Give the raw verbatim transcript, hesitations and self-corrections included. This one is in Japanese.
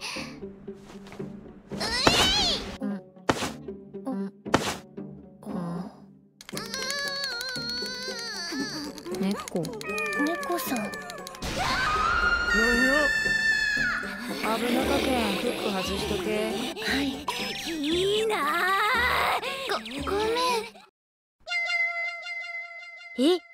うん、うん、猫。 猫さん。 なんや。 危なかけん、フック外しとけ。 はい。いいなあ。ご、ごめん。 え、